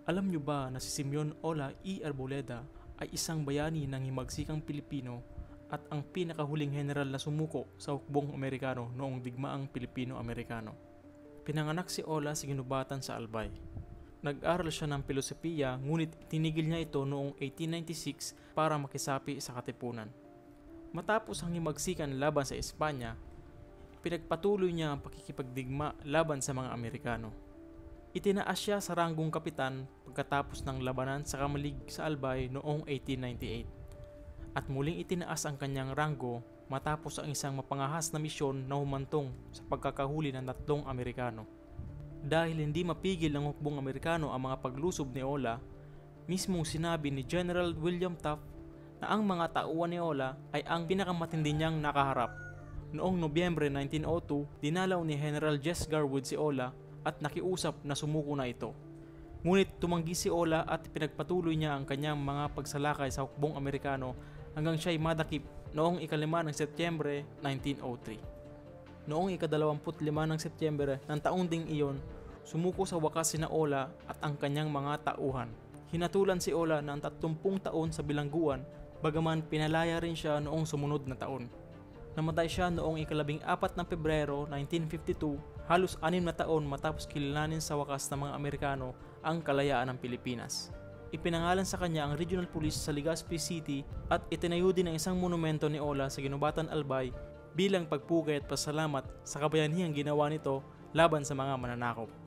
Alam nyo ba na si Simeon Ola Arboleda ay isang bayani ng himagsikang Pilipino at ang pinakahuling general na sumuko sa hukbong Amerikano noong digmaang Pilipino-Amerikano? Pinanganak si Ola sa ginubatan sa Albay. Nag-aral siya ng filosofiya ngunit tinigil niya ito noong 1896 para makisapi sa katipunan. Matapos ang himagsikan laban sa Espanya, pinagpatuloy niya ang pakikipagdigma laban sa mga Amerikano. Itinaas siya sa ranggong kapitan pagkatapos ng labanan sa Kamalig sa Albay noong 1898 at muling itinaas ang kanyang ranggo matapos ang isang mapangahas na misyon na humantong sa pagkakahuli ng 3 Amerikano. Dahil hindi mapigil ng hukbong Amerikano ang mga paglusob ni Ola, mismong sinabi ni General William Taft na ang mga tauhan ni Ola ay ang pinakamatindi niyang nakaharap. Noong Nobyembre 1902, dinalaw ni General Jess Garwood si Ola at nakiusap na sumuko na ito. Ngunit tumanggi si Ola at pinagpatuloy niya ang kanyang mga pagsalakay sa hukbong Amerikano hanggang siya'y madakip noong 5 ng Setyembre 1903. Noong 25 ng Setyembre ng taong ding iyon, sumuko sa wakas sina Ola at ang kanyang mga tauhan. Hinatulan si Ola ng 30 taon sa bilangguan bagaman pinalaya rin siya noong sumunod na taon. Namatay siya noong 14 ng Pebrero 1952, halos 6 na taon matapos kilalanin sa wakas ng mga Amerikano ang kalayaan ng Pilipinas. Ipinangalan sa kanya ang Regional Police sa Legazpi City at itinayo din ang isang monumento ni Ola sa Ginubatan Albay bilang pagpugay at pasalamat sa kabayanihang ginawa nito laban sa mga mananakop.